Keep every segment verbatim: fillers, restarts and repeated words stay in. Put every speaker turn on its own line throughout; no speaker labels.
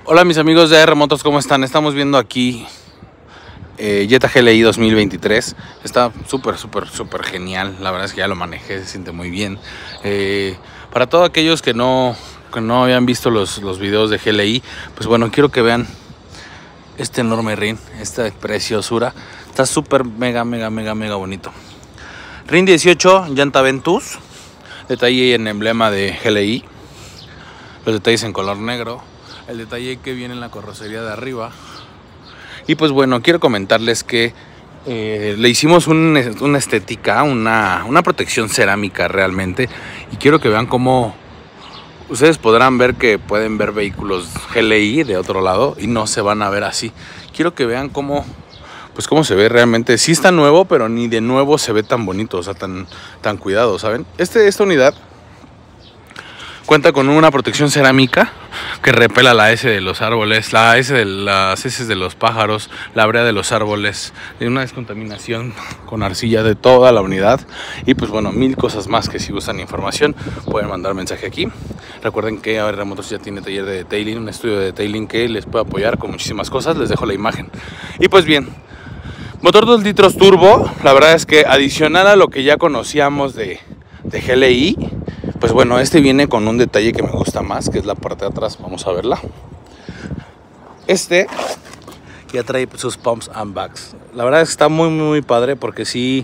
Hola mis amigos de A R Motos, ¿cómo están? Estamos viendo aquí eh, Jetta G L I dos mil veintitrés. Está súper, súper, súper genial. La verdad es que ya lo manejé, se siente muy bien. Eh, para todos aquellos que no, que no habían visto los, los videos de G L I, pues bueno, quiero que vean este enorme rin, esta preciosura. Está súper, mega, mega, mega, mega bonito. rin dieciocho, llanta Ventus, detalle en emblema de G L I. Los detalles en color negro. El detalle que viene en la carrocería de arriba. Y pues bueno, quiero comentarles que eh, le hicimos un, una estética, una, una protección cerámica realmente. Y quiero que vean cómo ustedes podrán ver que pueden ver vehículos G L I de otro lado y no se van a ver así. Quiero que vean cómo, pues cómo se ve realmente. Sí está nuevo, pero ni de nuevo se ve tan bonito, o sea, tan, tan cuidado, ¿saben? Este, esta unidad cuenta con una protección cerámica que repela la S de los árboles, la S de las heces de los pájaros, la brea de los árboles, de una descontaminación con arcilla de toda la unidad. Y pues bueno, mil cosas más que si gustan información pueden mandar mensaje aquí. Recuerden que A R Motos ya tiene taller de detailing, un estudio de detailing que les puede apoyar con muchísimas cosas. Les dejo la imagen. Y pues bien, motor dos litros turbo. La verdad es que adicional a lo que ya conocíamos de, de G L I, pues bueno, este viene con un detalle que me gusta más, que es la parte de atrás. Vamos a verla. Este ya trae sus pumps and bags. La verdad es que está muy, muy padre porque sí,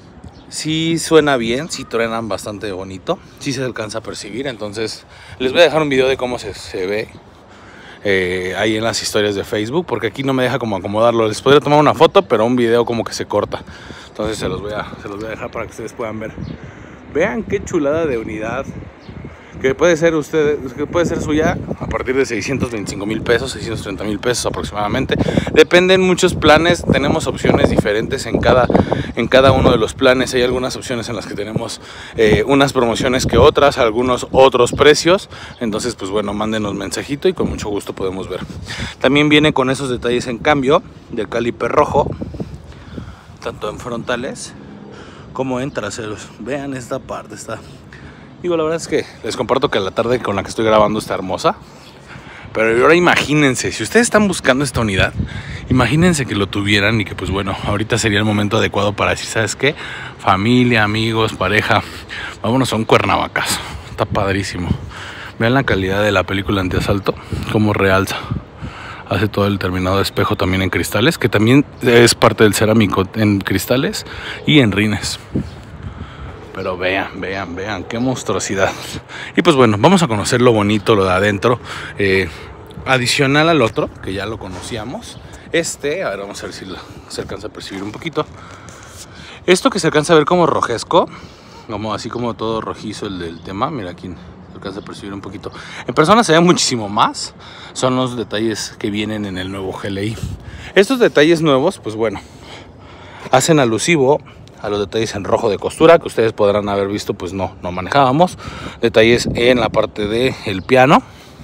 sí suena bien, sí truenan bastante bonito, sí se alcanza a percibir. Entonces les voy a dejar un video de cómo se, se ve eh, ahí en las historias de Facebook, porque aquí no me deja como acomodarlo. Les podría tomar una foto, pero un video como que se corta. Entonces se los voy a, se los voy a dejar para que ustedes puedan ver. Vean qué chulada de unidad, que puede ser usted, que puede ser suya a partir de seiscientos veinticinco mil pesos, seiscientos treinta mil pesos aproximadamente. Dependen muchos planes, tenemos opciones diferentes en cada, en cada uno de los planes. Hay algunas opciones en las que tenemos eh, unas promociones que otras, algunos otros precios. Entonces pues bueno, mándenos mensajito y con mucho gusto podemos ver. También viene con esos detalles en cambio del caliper rojo, tanto en frontales como en traseros. Vean esta parte, está... Digo, la verdad es que les comparto que la tarde con la que estoy grabando está hermosa. Pero ahora imagínense, si ustedes están buscando esta unidad, imagínense que lo tuvieran y que pues bueno, ahorita sería el momento adecuado para decir, ¿sabes qué? Familia, amigos, pareja, vámonos a un Cuernavacazo. Está padrísimo. Vean la calidad de la película antiasalto, cómo realza. Hace todo el terminado de espejo también en cristales, que también es parte del cerámico en cristales y en rines. Pero vean, vean, vean, qué monstruosidad. Y pues bueno, vamos a conocer lo bonito, lo de adentro. Eh, adicional al otro, que ya lo conocíamos. Este, a ver, vamos a ver si lo, se alcanza a percibir un poquito. Esto que se alcanza a ver como rojesco, como así como todo rojizo el del tema. Mira aquí se alcanza a percibir un poquito. En persona se ve muchísimo más. Son los detalles que vienen en el nuevo G L I. Estos detalles nuevos, pues bueno, hacen alusivo a los detalles en rojo de costura que ustedes podrán haber visto, pues no, no manejábamos. Detalles en la parte del piano.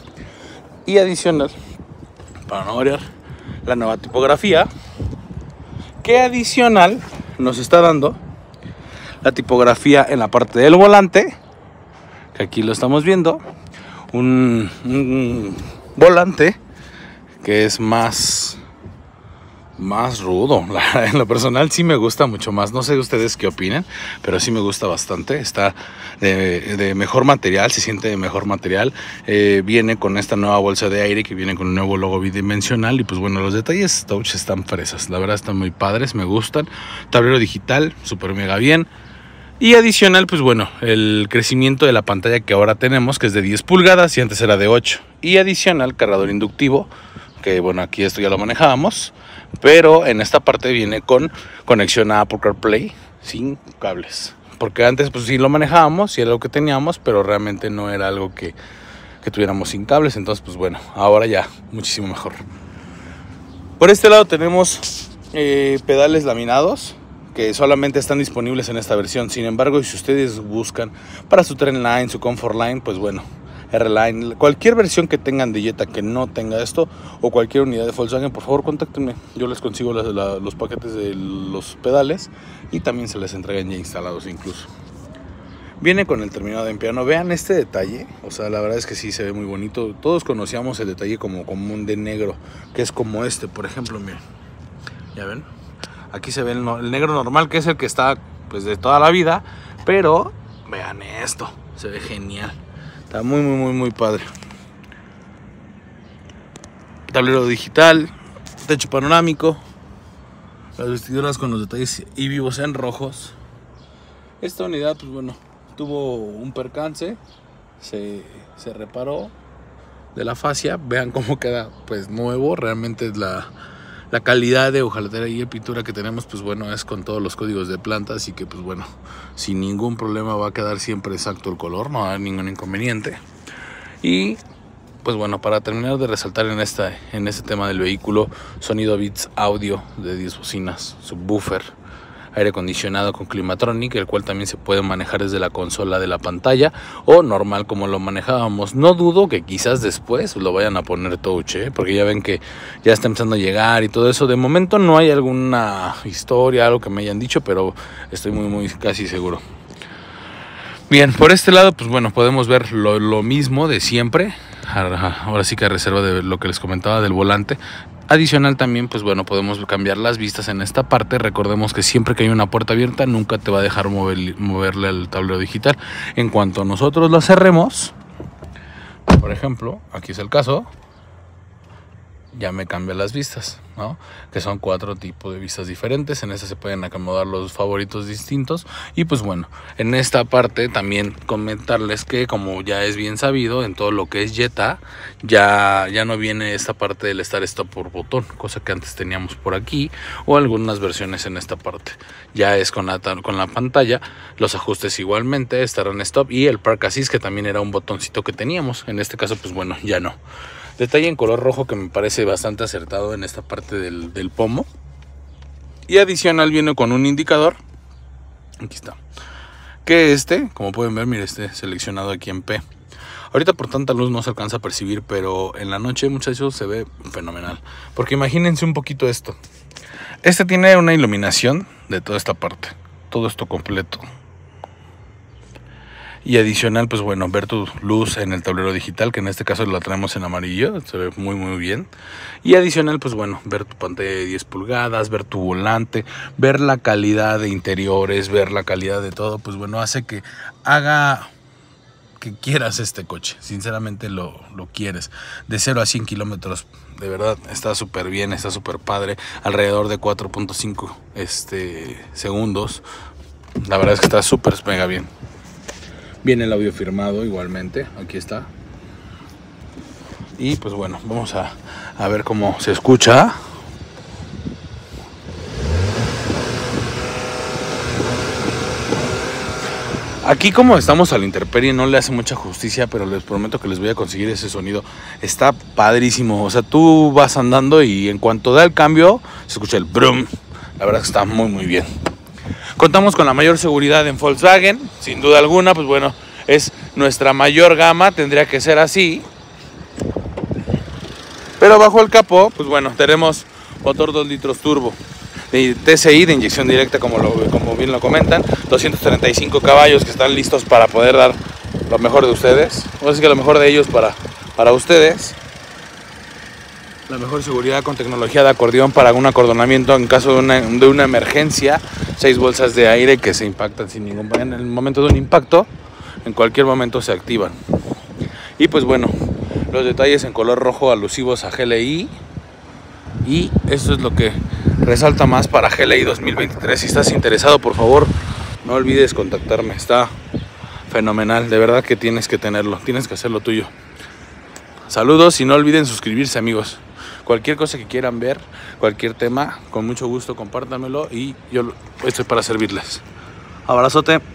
Y adicional, para no variar, la nueva tipografía, que adicional nos está dando la tipografía en la parte del volante, que aquí lo estamos viendo. Un, un volante que es más... más rudo. En lo personal sí me gusta mucho más. No sé ustedes qué opinen, pero sí me gusta bastante. Está de, de mejor material, se siente de mejor material. Eh, viene con esta nueva bolsa de aire que viene con un nuevo logo bidimensional. Y pues bueno, los detalles touch están fresas. La verdad están muy padres, me gustan. Tablero digital, súper mega bien. Y adicional, pues bueno, el crecimiento de la pantalla que ahora tenemos, que es de diez pulgadas y antes era de ocho. Y adicional, cargador inductivo, que bueno, aquí esto ya lo manejábamos. Pero en esta parte viene con conexión a Apple CarPlay sin cables. Porque antes pues sí lo manejábamos y era lo que teníamos, pero realmente no era algo que, que tuviéramos sin cables. Entonces pues bueno, ahora ya muchísimo mejor. Por este lado tenemos eh, pedales laminados que solamente están disponibles en esta versión. Sin embargo, si ustedes buscan para su Trendline, su Comfortline, pues bueno, R-Line, cualquier versión que tengan de Jetta que no tenga esto, o cualquier unidad de Volkswagen, por favor contáctenme. Yo les consigo la, la, los paquetes de los pedales y también se les entregan ya instalados incluso. Viene con el terminado en piano. Vean este detalle, o sea, la verdad es que sí se ve muy bonito. Todos conocíamos el detalle como común de negro, que es como este, por ejemplo, miren. ¿Ya ven? Aquí se ve el, el negro normal, que es el que está pues de toda la vida, pero vean esto, se ve genial. Está muy, muy, muy, muy padre. Tablero digital, techo panorámico, las vestiduras con los detalles y vivos en rojos. Esta unidad, pues bueno, tuvo un percance, se, se reparó de la fascia. Vean cómo queda pues nuevo. Realmente es la, la calidad de hojalatera y de pintura que tenemos, pues bueno, es con todos los códigos de planta, así que pues bueno, sin ningún problema va a quedar siempre exacto el color, no va a haber ningún inconveniente. Y pues bueno, para terminar de resaltar en, esta, en este tema del vehículo, sonido Beats audio de diez bocinas, subwoofer, aire acondicionado con Climatronic, el cual también se puede manejar desde la consola de la pantalla o normal como lo manejábamos. No dudo que quizás después lo vayan a poner touch, ¿eh? Porque ya ven que ya está empezando a llegar y todo eso. De momento no hay alguna historia, algo que me hayan dicho, pero estoy muy muy casi seguro. Bien, por este lado pues bueno, podemos ver lo, lo mismo de siempre. Ahora sí que a reserva de lo que les comentaba del volante. Adicional también, pues bueno, podemos cambiar las vistas en esta parte. Recordemos que siempre que hay una puerta abierta, nunca te va a dejar mover, moverle al tablero digital. En cuanto nosotros lo cerremos, por ejemplo, aquí es el caso, ya me cambia las vistas, ¿no? Que son cuatro tipos de vistas diferentes. En esta se pueden acomodar los favoritos distintos. Y pues bueno, en esta parte también comentarles que, como ya es bien sabido, en todo lo que es Jetta ya, ya no viene esta parte del Start Stop por botón, cosa que antes teníamos por aquí, o algunas versiones en esta parte. Ya es con la, con la pantalla. Los ajustes igualmente estarán Stop, y el Park Assist, que también era un botoncito que teníamos. En este caso pues bueno, ya no. Detalle en color rojo que me parece bastante acertado en esta parte del, del pomo. Y adicional viene con un indicador. Aquí está. Que este, como pueden ver, mire, este seleccionado aquí en P. Ahorita por tanta luz no se alcanza a percibir, pero en la noche, muchachos, se ve fenomenal. Porque imagínense un poquito esto. Este tiene una iluminación de toda esta parte. Todo esto completo. Y adicional, pues bueno, ver tu luz en el tablero digital, que en este caso la traemos en amarillo, se ve muy muy bien. Y adicional, pues bueno, ver tu pantalla de diez pulgadas, ver tu volante, ver la calidad de interiores, ver la calidad de todo, pues bueno, hace que haga que quieras este coche. Sinceramente lo, lo quieres. De cero a cien kilómetros, de verdad, está súper bien, está súper padre. Alrededor de cuatro punto cinco este, segundos. La verdad es que está súper mega bien. Viene el audio firmado igualmente, aquí está. Y pues bueno, vamos a, a ver cómo se escucha. Aquí, como estamos a la intemperie, no le hace mucha justicia, pero les prometo que les voy a conseguir ese sonido. Está padrísimo, o sea, tú vas andando y en cuanto da el cambio, se escucha el brum. La verdad es que está muy muy bien. Contamos con la mayor seguridad en Volkswagen, sin duda alguna, pues bueno, es nuestra mayor gama, tendría que ser así. Pero bajo el capó, pues bueno, tenemos motor dos litros turbo de T S I, de inyección directa, como, lo, como bien lo comentan, doscientos treinta y cinco caballos que están listos para poder dar lo mejor de ustedes, o sea que lo mejor de ellos para, para ustedes. La mejor seguridad con tecnología de acordeón para un acordonamiento en caso de una, de una emergencia. Seis bolsas de aire que se impactan sin ningún problema. En el momento de un impacto, en cualquier momento se activan. Y pues bueno, los detalles en color rojo alusivos a G L I. Y esto es lo que resalta más para G L I dos mil veintitrés. Si estás interesado, por favor, no olvides contactarme. Está fenomenal, de verdad que tienes que tenerlo, tienes que hacerlo tuyo. Saludos y no olviden suscribirse, amigos. Cualquier cosa que quieran ver, cualquier tema, con mucho gusto compártanmelo y yo estoy para servirles. Abrazote.